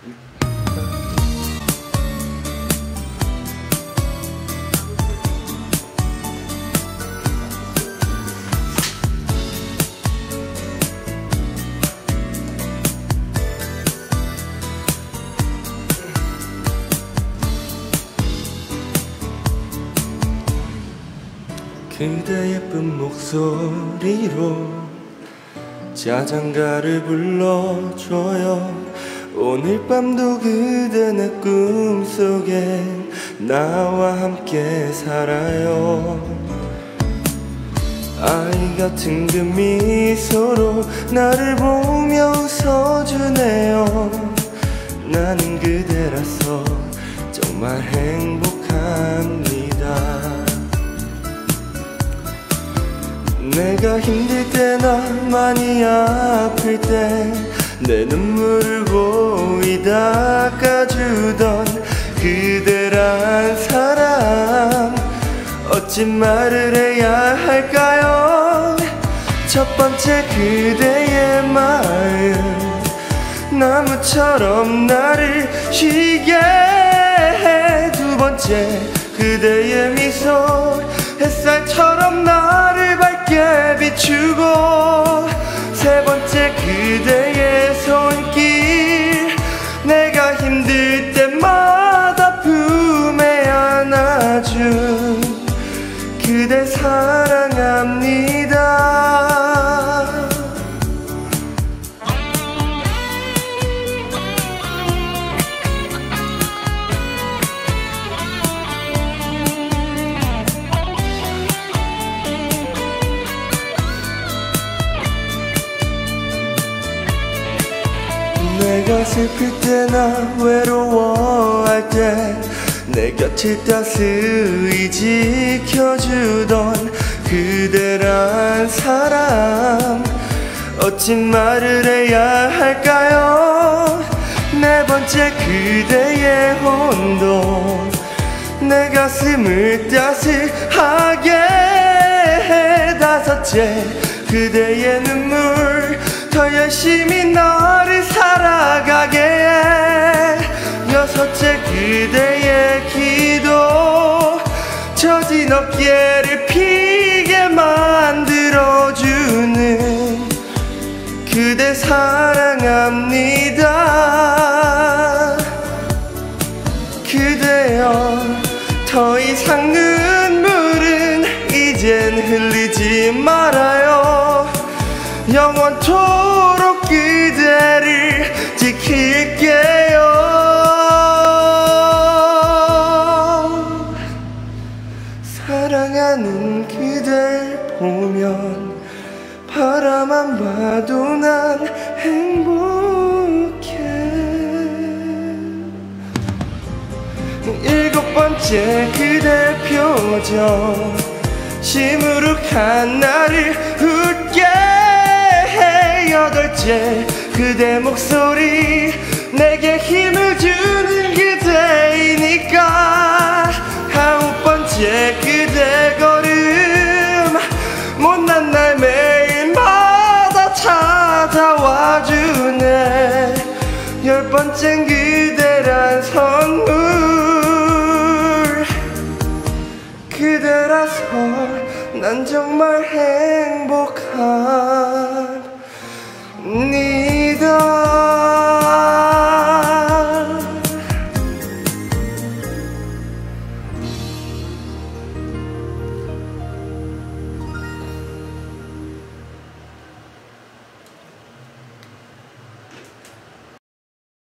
그대 예쁜 목소리로 자장가를 불러줘요. 오늘 밤도 그대 내 꿈속에 나와 함께 살아요. 아이 같은 그 미소로 나를 보며 웃어주네요. 나는 그대라서 정말 행복합니다. 내가 힘들 때나 많이 아플 때 내 눈물을 고이 닦아주던 그대란 사람, 어찌 말을 해야 할까요? 첫 번째 그대의 마음, 나무처럼 나를 쉬게 해. 두 번째 그대의 미소, 햇살처럼 나를 밝게 비추고. 세 번째 그대의 손길, 내가 힘들 때마다 품에 안아준 그대 사랑합니다. 내가 슬플 때나 외로워할 때 내 곁을 따스히 지켜주던 그대란 사람, 어찌 말을 해야 할까요? 네 번째 그대의 혼돈, 내 가슴을 따스하게 해. 다섯째 그대의 눈물, 더 열심히 너를 살아가게 해. 여섯째 그대의 기도, 처진 어깨를 피게 만들어주는 그대 사랑합니다. 그대여, 더 이상 눈물은 이젠 흘리지 말아요. 영원토록 그대를 지킬게요. 사랑하는 그댈 보면 바라만 봐도 난 행복해. 일곱 번째 그대 표정, 시무룩한 나를 웃게 해. 여덟째 그대 목소리, 내게 힘을 주는 그대이니까. 아홉 번째 그대 걸음, 못난 날 매일마다 찾아와주네. 열 번째는 그대란 선물, 그대라서 난 정말 행복한